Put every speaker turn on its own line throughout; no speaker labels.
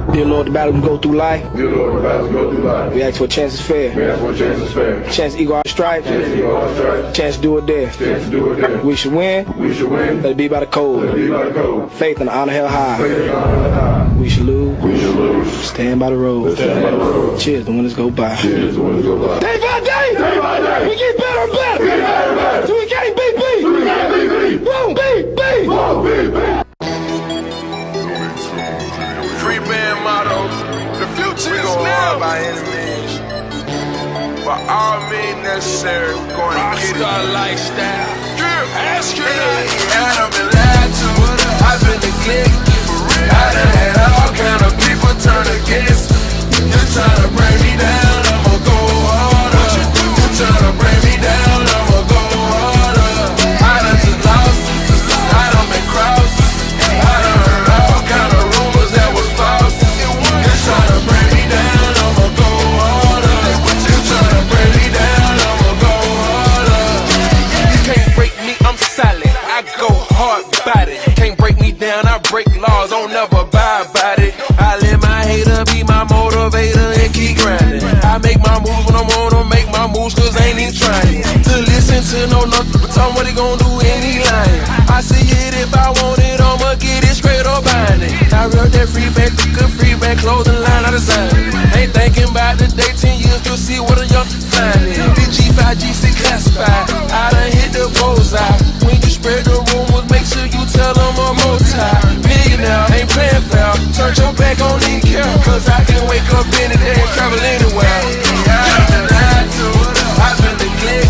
Dear Lord, the battle we go through life.
Dear Lord, the battles go through life.
We ask for a chance is fair.
We ask for a chance is fair.
Chance to equal our stripes.
Chance to equal our stripes.
Chance to do it there.
Chance to do it there.
We should win.
We should win.
Let it be by the code.
Let it be by the code.
Faith and honor held high.
Faith and honor held high.
We should lose.
We should lose.
Stand by the road.
Stand by the road.
Cheers, the winners go by.
Cheers, the winners go by.
Day by day.
Day by day.
We get better and better.
We get better and better.
So we can't beat beat.
We can't beat beat.
Won't beat beat.
Won't beat beat.
Free band motto. The future is now. By any means. By all means necessary. We're going to get it. Rockstar lifestyle. Ask your name. I done been lied to. I've been neglected. I done had all kind of people turn against me. You're trying to bring me down. I'ma go harder. You're trying to bring me down. I'ma go harder. I done just lost. I done been crossed. I done heard all kind of rumors that was false. You're trying to bring me down. I'ma go harder. You're trying to bring me down. I'ma go harder. You can't break me, I'm solid. I go hard about it. Can't break me down, I break laws, don't never abide by it. I let my hater be my motivator and keep grinding. I make my moves when I wanna make my moves, cause I ain't even trying to listen to no nothing but tell me what he gon' do and he lying. I see it if I want it, I'ma get it straight up behind it. I read that free back, good free back, clothing line I designed. Ain't thinking about the day, 10 years, you'll see what a young flying is. G5, G6 classified, I done hit the bullseye. When you spread the rumors, make sure you tell them I'm millionaire, ain't playing fair. Turn your back on these care, cause I can wake up any day and travel anywhere. I've been lied to, I've been neglected.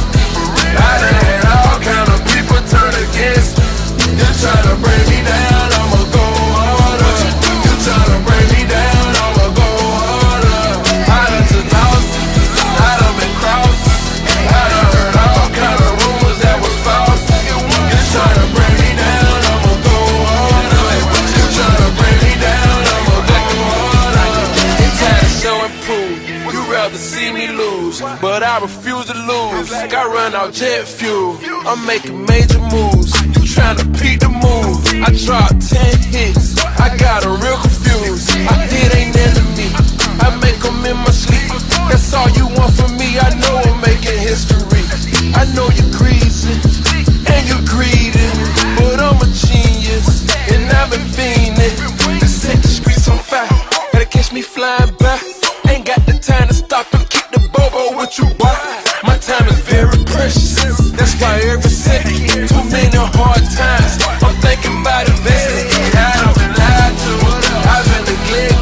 I done had all kind of people turn against me. You're trying to bring me down, I'ma go harder. You're trying to bring me down, I'ma go harder. I done just lost, I done been crossed. I done heard all kind of rumors that was false. You're trying to bring me down, I'ma go harder. You're trying to bring me down, I'ma go harder. It's time to show and prove. You rather see me lose, but I refuse to lose. Got run out jet fuel. I'm making major moves. You trying to peek the move. I dropped 10 hits. I got a real confused. I did ain't enemy. I make them in my sleep. That's all you want from me. I know I'm making history. I know you're greasy and you're greedy, but I'm a genius and I've been fiending to set the streets on fire. Gotta catch me flying by. Ain't got the time to stop and keep the bobo with you, boy. My time is very precious. That's why every second, too many hard times, I'm thinking about investing. I done been lied to, I've been neglected.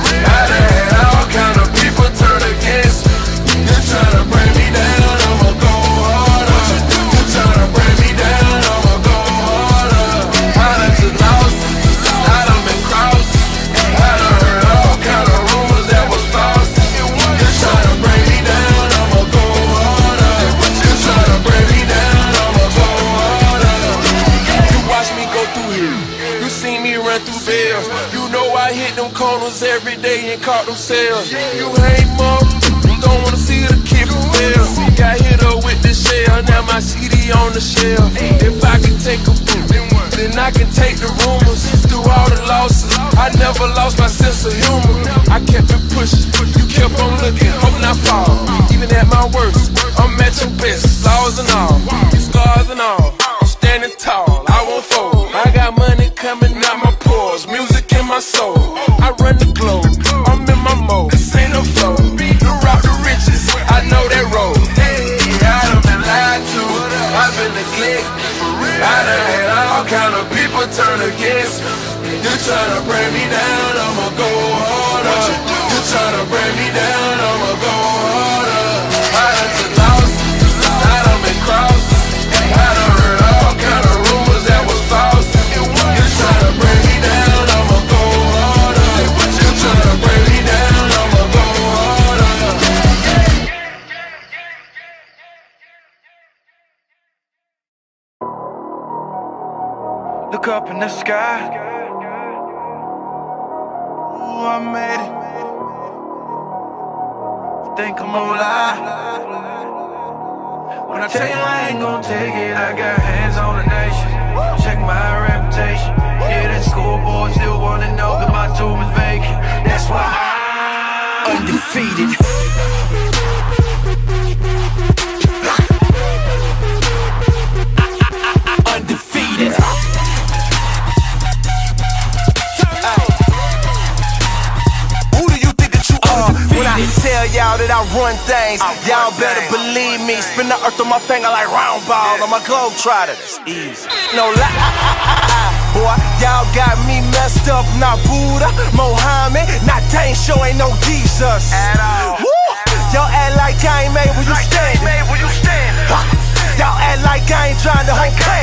I done had all kind of people turn against me. You're trying to bring me down, I'ma go harder. You're trying to bring me down, I'ma go harder. I done just lost, I done been crossed. I done heard all kind of rumors that was false. You're trying to bring me down, I'ma go harder. You're trying to bring me down, I'ma go harder. You watch me go through here, you see me run through bills. You know I hit them corners every day and caught them sales. You hate mom, don't wanna see the kid fail. Got hit up with the shell, now my CD on the shelf. If I can take a boot, then I can take the rumors. Through all the losses, I never lost my sense of humor. I kept it pushing, you kept on looking, hope not fall. Even at my worst, I'm at your best, flaws and all, scars and all. I'm standing tall, I won't fold. I got money coming out my pores, music in my soul. I run the globe, I'm in my mode. This ain't no flow, the rock the riches, I know that road. I done been lied to, I've been neglected. I done had all kind of people turn against me. You're trying to bring me down, I'ma go harder. You're trying to bring me down, I'ma go harder. I done just lost, I done been crossed. I done heard all kind of rumors that was false. You're trying to bring me down, I'ma go harder. You're trying to bring me down, I'ma go harder.
Look up in the sky. Ooh, I made it. Think I'm gonna lie when I tell you I ain't gonna take it. I got hands on the nation. Check my reputation. Yeah, that schoolboy still wanna know that my tomb is vacant. That's
undefeated. Undefeated. Who do you think that you are? When I tell y'all that I run things, y'all better believe me. Spin the earth on my finger like round ball on my globetrotter. That's easy. No lie, boy, y'all got me messed up. Not Buddha, Mohammed, not Dane, sure ain't no Jesus at all. Woo! Y'all act like I ain't made where you stand. Y'all act like I ain't trying to hold plan.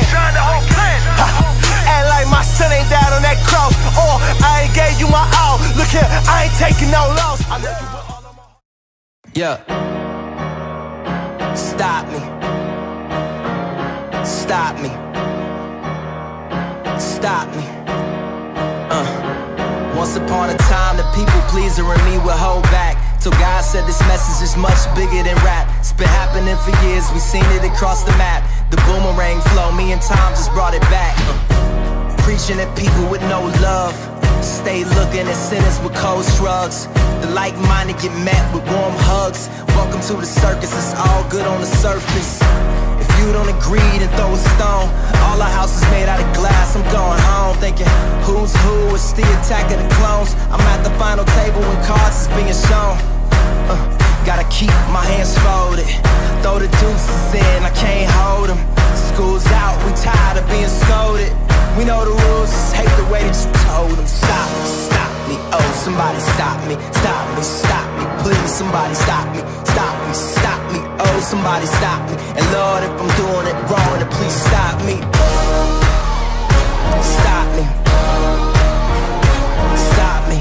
Act like my son ain't died on that cross, or I ain't gave you my all. Look here, I ain't taking no loss. I left you with all of my... Yeah. Stop me. Stop me. Stop me. Once upon a time, the people pleaser in me would hold back. So God said this message is much bigger than rap. It's been happening for years, we seen it across the map. The boomerang flow, me and Tom just brought it back. Preaching at people with no love. Stay looking at sinners with cold shrugs. The like-minded get met with warm hugs. Welcome to the circus, it's all good on the surface. If you don't agree, then throw a stone. All our house is made out of glass, I'm going home thinking, who's who? It's the attack of the clones. I'm at the final table when cards is being shown. Gotta keep my hands folded. Throw the deuces in, I can't hold them. School's out, we tired of being scolded. We know the rules, just hate the way that you told them. Stop me, stop me, oh somebody stop me. Stop me, stop me, please somebody stop me. Stop me, stop me, oh somebody stop me. And Lord, if I'm doing it wrong, then please stop me. Stop me. Stop me.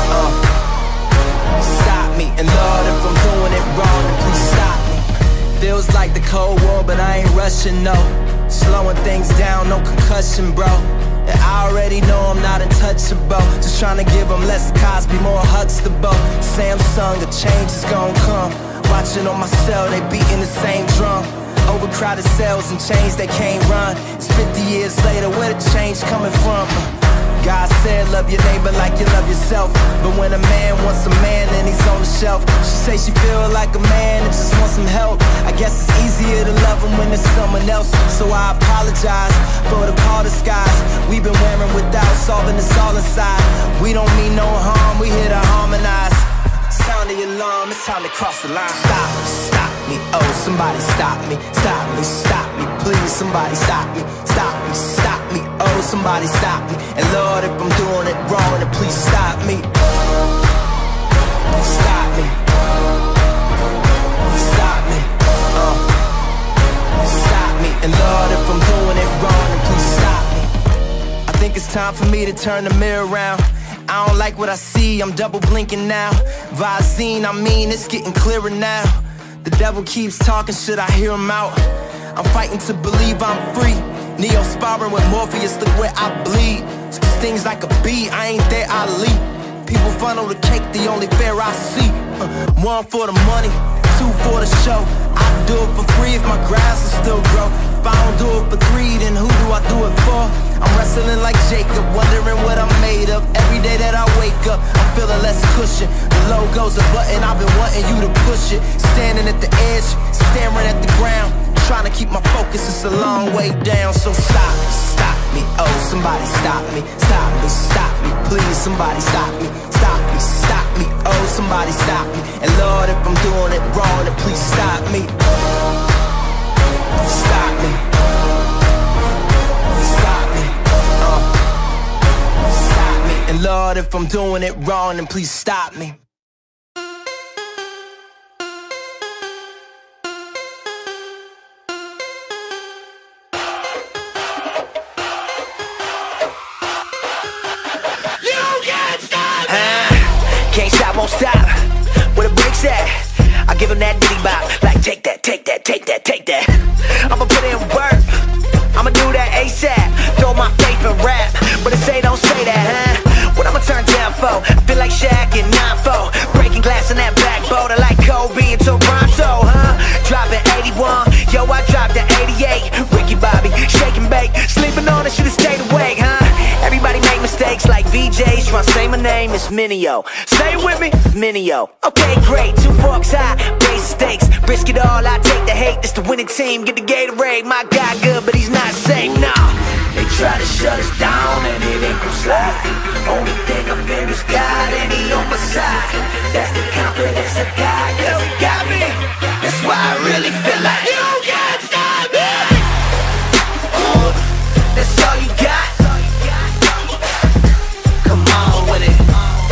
Stop me. And Lord, if I'm doing it wrong, then please stop me. Feels like the Cold War, but I ain't rushing, no. Slowing things down, no concussion, bro. And I already know I'm not untouchable. Just trying to give them less Cosby, more Huxtable. Samsung, a change is gon' come. Watching on my cell, they beating the same drum. Overcrowded cells and chains they can't run. It's 50 years later, where the change coming from? God said love your neighbor like you love yourself. But when a man wants a man, then he's on the shelf. She say she feel like a man and just wants some help. I guess it's easier to love him when it's someone else. So I apologize for the call disguise we've been wearing without solving this all inside. We don't mean no harm, we here to harmonize. Sound the alarm, it's time to cross the line. Stop, stop me, oh somebody stop me. Stop me, stop me, please somebody stop me. Stop me, stop me, oh somebody stop me. And Lord, if I'm doing it wrong, then please stop me. Stop me. Stop me. Stop me. And Lord, if I'm doing it wrong, then please stop me. I think it's time for me to turn the mirror around. I don't like what I see, I'm double blinking now. Visine, I mean, it's getting clearer now. The devil keeps talking, should I hear him out? I'm fighting to believe I'm free. Neo sparring with Morpheus, look where I bleed. Stings like a bee, I ain't there, I leap. People funnel the cake, the only fair I see. One for the money, two for the show. I do it for free if my grass will still grow. If I don't do it for three, then who do I do it for? I'm wrestling like Jacob, wondering what I'm made of. Every day that I wake up, I'm feeling less cushion. The logo's a button, I've been wanting you to push it. Standing at the edge, staring at the ground, trying to keep my focus, it's a long way down. So stop me, stop me, oh somebody stop me. Stop me, stop me, please somebody stop me. Stop me, stop me, oh somebody stop me. And Lord, if I'm doing it wrong, then please stop me. Stop me. Stop me. Stop me. And Lord, if I'm doing it wrong, then please stop me.
Can't stop, won't stop. Where the brakes at? I give him that diddy bop. Like take that, take that, take that, take that. I'ma put in work, I'ma do that ASAP. Throw my faith in rap, but it say don't say that, huh? What I'ma turn down for? I feel like Shaq in 9-4. Breaking glass in that backboard, I like Kobe and Toronto, huh? Dropping 81, yo I dropped the 88. Ricky Bobby, shake and bake, sleeping on it, should've stayed awake, huh? Everybody make mistakes like VJs, tryna say my name. name is Minio. Say it with me, Minio. Okay, great, 2 forks high, raise stakes, risk it all, I take the hate. This the winning team, get the Gatorade. My guy good, but he's not safe, nah. They try to shut us down and it ain't gon' slide. Only thing I fear is God and he on my side. That's the confidence I got, cause he got me. That's why I really feel like you can't stop me. That's all you got. Come on with it.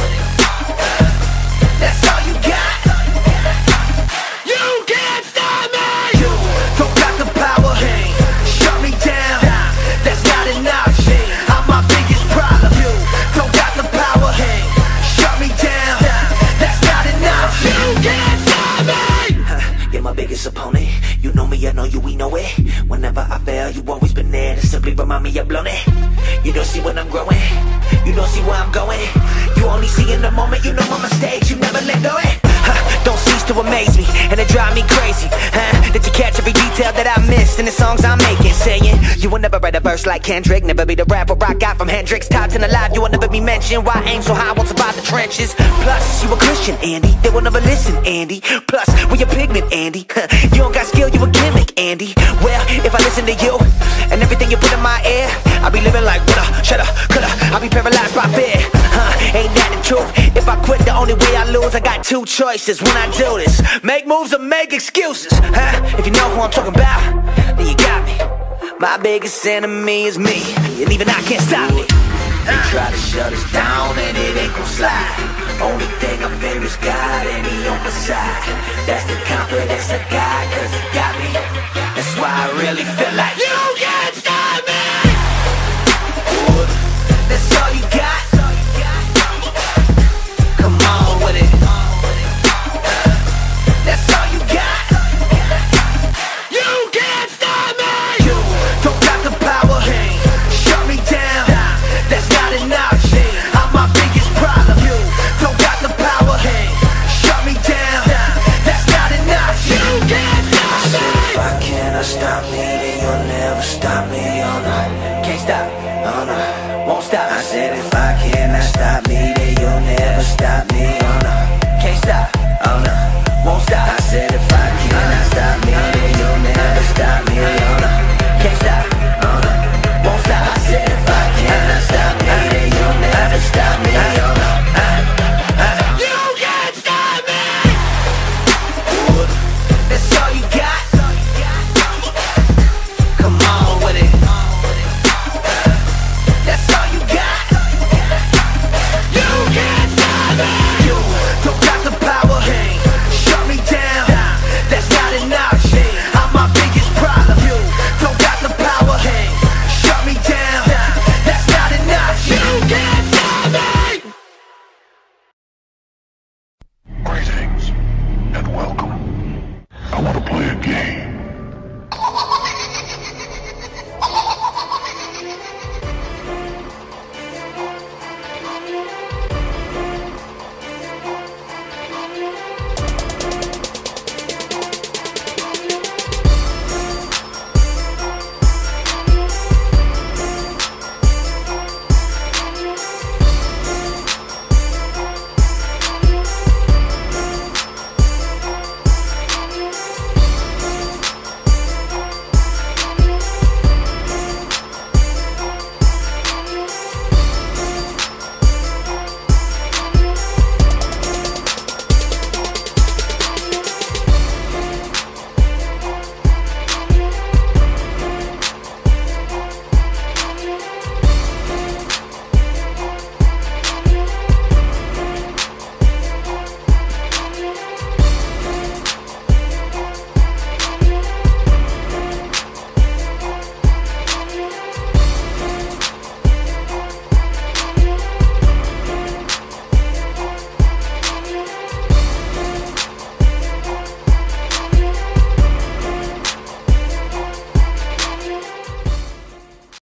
That's all you got. You can't stop me. You don't got the power. Shut me down. That's not enough. I'm my biggest problem. You don't got the power. Shut me down. That's not enough. You can't stop me. You're my biggest opponent. You know me, I know you, we know it. Whenever I fail, you always been there to simply remind me I've blown it. You don't see when I'm growing. You don't see where I'm going. You only see in the moment. You know my mistakes. You never let go it. Don't cease to amaze me, and it drive me crazy. Did you catch every detail that I missed in the songs I'm making? Saying you will never write a verse like Kendrick, never be the rapper I got from Hendrix. Top 10 alive, you will never be mentioned. Why aim so high, won't survive the trenches? Plus, you a Christian, Andy. They will never listen, Andy. Plus, we a pigment, Andy. You don't got skill, you a gimmick, Andy. Well, if I listen to you and everything you put in my ear, I'll be living like woulda, shoulda, coulda. I'll be paralyzed by fear. Ain't that the truth? If I quit, the only way I lose. I got 2 choices when I do this: make moves or make excuses. If you know who I'm talking about, then you got me. My biggest enemy is me, and even I can't stop me. They try to shut us down and it ain't gon' slide. Only thing I fear is God and he on my side. That's the confidence I got.